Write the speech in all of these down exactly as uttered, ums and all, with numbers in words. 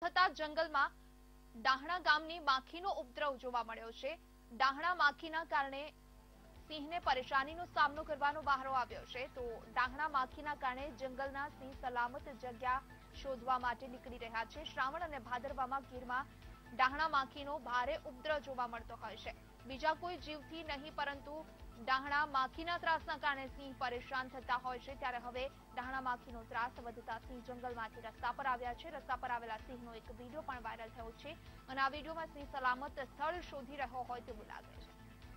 થતા જંગલમાં ડાહણા ગામની માખીનો ઉપદ્રવ જોવા મળ્યો છે। ડાહણા માખીના કારણે સિંહને પરેશાનીનો સામનો કરવાનો વારો આવ્યો છે। તો ડાહણા માખીના કારણે જંગલના સિંહ સલામત જગ્યા શોધવા માટે નીકળી રહ્યા છે। શ્રાવણ અને ભાદરવામાં ગીરમાં ડાહણા માખીનો ભારે ઉપદ્રવ જોવા મળતો હોય છે। બીજા કોઈ જીવથી નહીં પરંતુ ડાહણા માખીના ત્રાસના કારણે સિંહ પરેશાન થતા હોય છે। ત્યારે હવે ડાહણા માખીનો ત્રાસ વધતા સિંહ જંગલમાંથી રસ્તા પર આવ્યા છે। રસ્તા પર આવેલા સિંહનો એક વિડીયો પણ વાયરલ થયો છે અને આ વિડીયોમાં સિંહ સલામત સ્થળ શોધી રહ્યો હોય તેવું લાગે છે।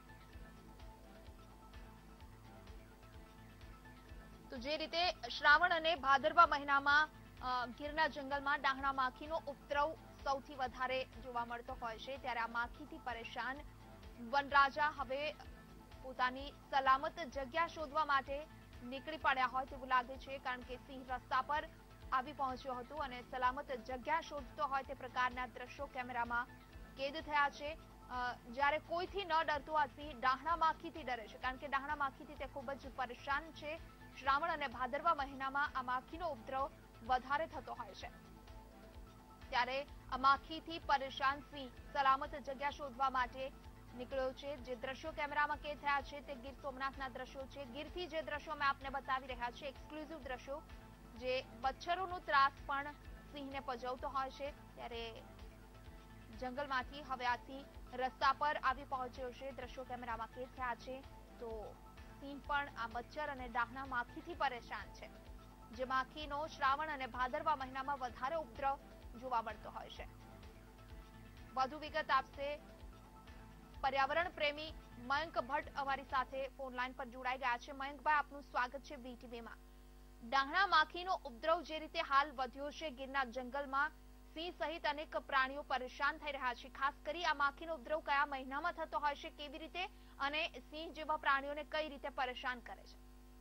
તો જે રીતે શ્રાવણ અને ભાદરવા મહિનામાં ગીરના જંગલમાં ડાહણા માખીનો ઉપદ્રવ સૌથી વધારે જોવા મળતો હોય છે, ત્યારે આ માખીથી પરેશાન વનરાજા હવે પોતાની સલામત જગ્યા શોધવા માટે નીકળી પડ્યા હોય તેવું લાગે છે, કારણ કે સિંહ રસ્તા પર આવી પહોંચ્યો હતો અને સલામત જગ્યા શોધતો હોય તે પ્રકારના દ્રશ્યો કેમેરામાં કેદ થયા છે। જ્યારે કોઈથી ન ડરતો આ સિંહ ડાહણા માખીથી ડરે છે, કારણ કે ડાહણા માખીથી તે ખૂબ જ પરેશાન છે। શ્રાવણ અને ભાદરવા મહિનામાં આ માખીનો ઉપદ્રવ વધારે થતો હોય છે, ત્યારે આ માખીથી પરેશાન સિંહ સલામત જગ્યા શોધવા માટે નીકળ્યો છે। જે દ્રશ્યો કેમેરામાં કેદ થયા છે તે ગીર સોમનાથના દ્રશ્યો છે। ગીરથી જે દ્રશ્યો અમે આપને બતાવી રહ્યા છીએ, એક્સક્લુઝિવ દ્રશ્યો, જે મચ્છરોનો ત્રાસ પણ સિંહને પજવતો હોય છે, ત્યારે જંગલમાંથી હવે આ સિંહ રસ્તા પર આવી પહોંચ્યો છે। દ્રશ્યો કેમેરામાં કેદ થયા છે, તો સિંહ પણ આ મચ્છર અને ડાહણા માખીથી પરેશાન છે, જે માખીનો શ્રાવણ અને ભાદરવા મહિનામાં વધારે ઉપદ્રવ જોવા મળતો હોય છે। વધુ વિગત આપશે પર્યાવરણ પ્રેમી મયંક ભટ્ટ અમારી સાથે ફોન લાઈન પર જોડાઈ ગયા છે। મયંકભાઈ, આપનું સ્વાગત છે વીટીવીમાં। ડાહણા માખીનો ઉપદ્રવ જે રીતે હાલ વધ્યો છે ગીરના જંગલમાં, સિંહ સહિત અનેક પ્રાણીઓ પરેશાન થઈ રહ્યા છે। ખાસ કરી આ માખીનો ઉપદ્રવ કયા મહિનામાં થતો હોય છે, કેવી રીતે અને સિંહ જેવા પ્રાણીઓને કઈ રીતે પરેશાન કરે છે?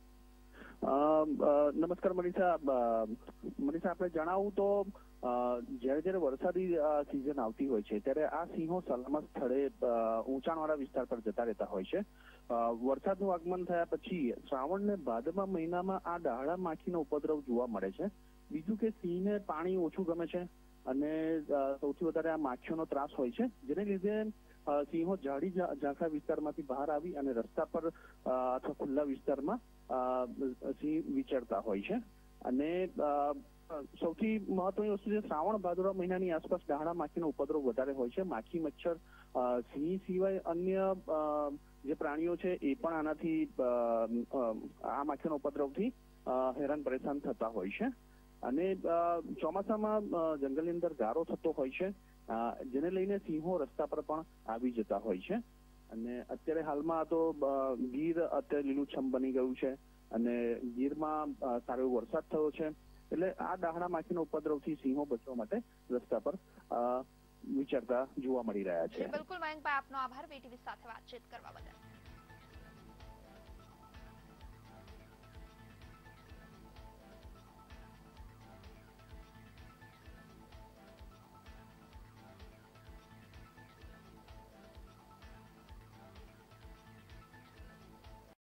નમસ્કાર મનીષા। મનીષા, આપણે જણાવું તો જયારે જયારે વરસાદી સિઝન આવતી હોય છે ત્યારે આ સિંહો સલામત સ્થળે ઊંચાણવાળા વિસ્તાર પર જતા રહેતા હોય છે। વરસાદનું આગમન થયા પછી શ્રાવણ ને ભાદરવા મહિનામાં આ ડાહણા માખીનો ઉપદ્રવ જોવા મળે છે। બીજું કે સિંહને પાણી ઓછું ગમે છે અને સૌથી વધારે આ માખીઓનો ત્રાસ હોય છે, જેને લીધે સિંહો ઝાડી ઝાંખા વિસ્તારમાંથી બહાર આવી અને રસ્તા પર અથવા ખુલ્લા વિસ્તારમાં સિંહ વિચરતા હોય છે। અને સૌથી મહત્વની વસ્તુ છે, શ્રાવણ ભાદરવા મહિનાની આસપાસ ડાહણા માખીનો ઉપદ્રવ વધારે હોય છે। માખી, મચ્છર, સિંહ સિવાય અન્ય જે પ્રાણીઓ છે એ પણ આનાથી આ માખીનો ઉપદ્રવથી હેરાન પરેશાન થતા હોય છે। અને ચોમાસામાં જંગલની અંદર ગારો થતો હોય છે, જેને લઈને સિંહો રસ્તા પર પણ આવી જતા હોય છે। અને અત્યારે હાલમાં તો ગીર અત્યારે લીલુંછમ બની ગયું છે અને ગીરમાં સારો વરસાદ થયો છે, એટલે આ ડાહણા માખીનો ઉપદ્રવથી સિંહો બચવા માટે રસ્તા પર વિચરતા જોવા મળી રહ્યા છે। બિલકુલ મયંકભાઈ, આપનો આભાર વીટીવી સાથે વાતચીત કરવા બદલ।